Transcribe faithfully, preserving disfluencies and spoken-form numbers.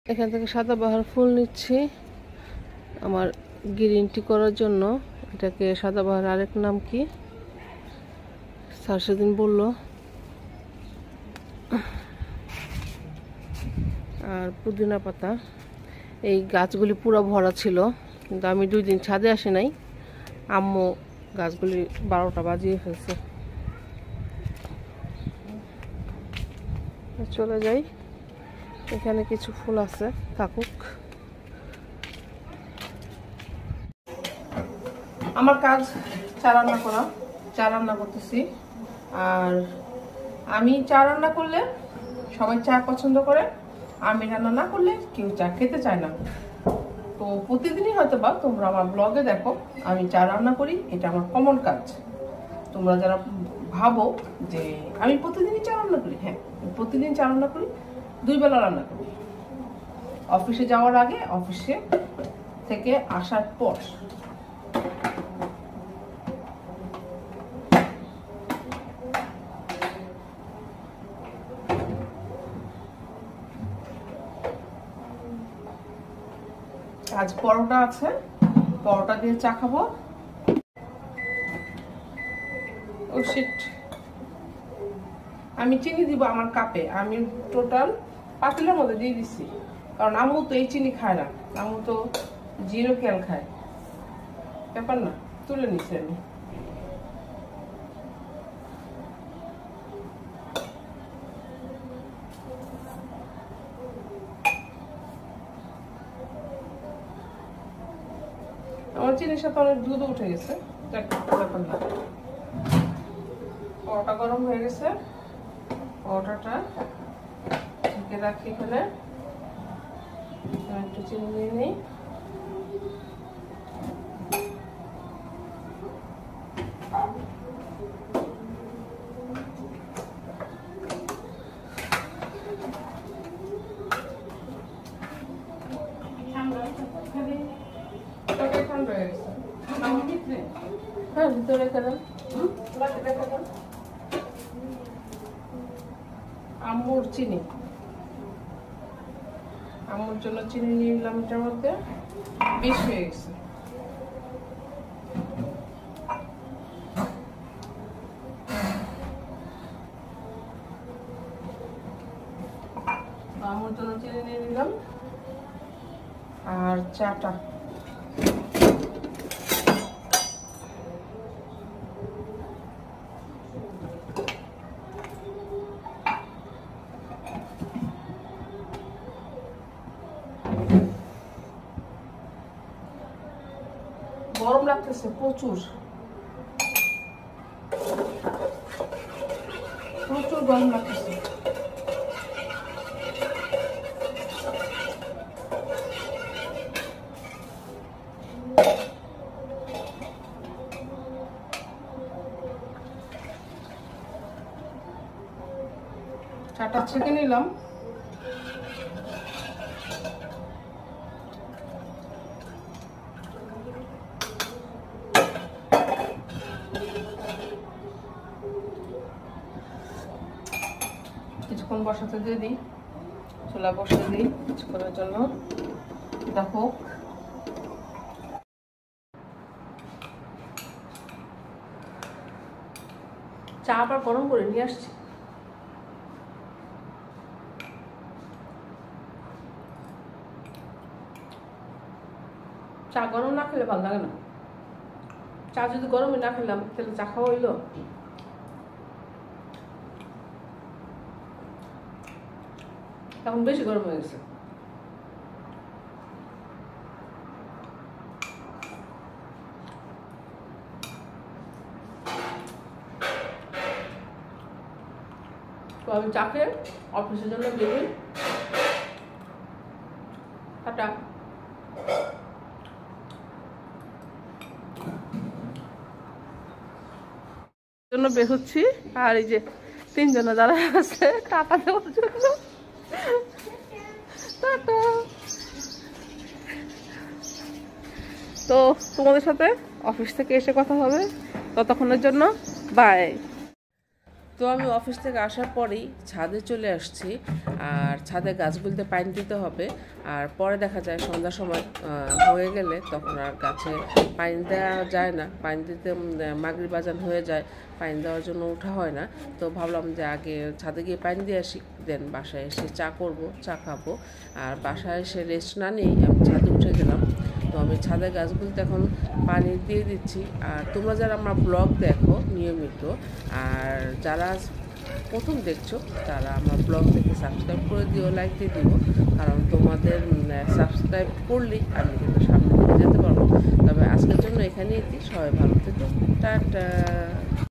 এখান থেকে সাদা বাহার ফুল নিচ্ছি আমার গ্রিন টি করার জন্য। এটাকে সাদা বাহার আরেক নাম কি স্যার সেদিন বললো। আর পুদিনা পাতা, এই গাছগুলি পুরো ভরা ছিল, কিন্তু আমি দুই দিন ছাদে আসি নাই, আম্মু গাছগুলি বারোটা বাজিয়ে ফেলছে। চলে যাই, এখানে কিছু ফুল আছে, থাকুক। আমার কাজ চা রান্না করা, চা রান্না করতেছি। আর আমি চা রান্না করলে সবাই চা পছন্দ করে, আমি রান্না না করলে কেউ চা খেতে চায় না। তো প্রতিদিনই হয়তো বা তোমরা আমার ব্লগে দেখো আমি চা রান্না করি, এটা আমার কমন কাজ। তোমরা যারা ভাবো যে আমি প্রতিদিনই চা রান্না করি, হ্যাঁ প্রতিদিন চা রান্না করি, দুই বেলা রান্না করি। অফিসে যাওয়ার আগে, অফিসে থেকে আসার পর। আজ পরোটা আছে, পরোটা দিয়ে চা খাবো। ও শিট, আমি চিনি দিব আমার কাপে, আমি টোটাল পাতিলের মধ্যে দিয়ে দিচ্ছি, কারণ আম্মু তো এই চিনি খায় না, আম্মু তো জিরো ক্যাল খায়। ব্যাপার না, তুলে নিচ্ছি আমি। আমার চিনির সাথে অনেক দুধ উঠে গেছে, ব্যাপার না। পরোটা গরম হয়ে গেছে, পরোটাটা ঢেকে রাখি এখানে। একটু চিনি দিয়ে নিই। হ্যাঁ ভিতরে রেখে দেন, আম্মুর চিনি, আম্মুর জন্য চিনি নিয়ে নিলাম, এটার মধ্যে বেশ হয়ে গেছে। আম্মুর জন্য চিনি নিয়ে নিলাম। আর চাটা গরম লাগতেছে প্রচুর, প্রচুর গরম লাগতেছে। চাটা ছেঁকে নিলাম। কিছুক্ষণ বসাতে দিয়ে দিই, চুলা বসে দিই কিছুক্ষণের জন্য। দেখো চা আবার গরম করে নিয়ে আসছি। চা গরম না খেলে ভালো লাগে না। চা যদি গরমে না খেলাম তাহলে চা খাওয়া হইলো। এখন বেশি গরম হয়ে গেছে। তো আমি চা খেয়ে অফিসের জন্য বেরিয়ে টাটা। জন্য বের হচ্ছি, আর এই যে তিনজনে যারা আছে টাকা দেওয়ার জন্য। টাটা। তো তোমাদের সাথে অফিস থেকে এসে কথা হবে, ততক্ষণের জন্য বাই। তো আমি অফিস থেকে আসার পরেই ছাদে চলে আসছি, আর ছাদে গাছগুলিতে পানি দিতে হবে। আর পরে দেখা যায় সন্ধ্যার সময় হয়ে গেলে তখন আর গাছে পানি দেওয়া যায় না, পানি দিতে মাগরিব আজান হয়ে যায়, পানি দেওয়ার জন্য ওঠা হয় না। তো ভাবলাম যে আগে ছাদে গিয়ে পানি দিয়ে আসি, দেন বাসায় এসে চা করব, চা খাবো। আর বাসায় এসে রেস্ট না নিয়েই আমি ছাদে উঠে গেলাম। তো আমি ছাদে গাছগুলিতে এখন পানি দিয়ে দিচ্ছি। আর তোমরা যারা আমার ব্লগ দেখো নিয়মিত, আর যারা প্রথম দেখছো তারা আমার ব্লগ দেখে সাবস্ক্রাইব করে দিও, লাইক দিয়ে দিও, কারণ তোমাদের সাবস্ক্রাইব করলেই আমি কিন্তু সামনে দিকে যেতে পারবো। তবে আজকের জন্য এখানেই সবাই ভালো থেকো, টাটা।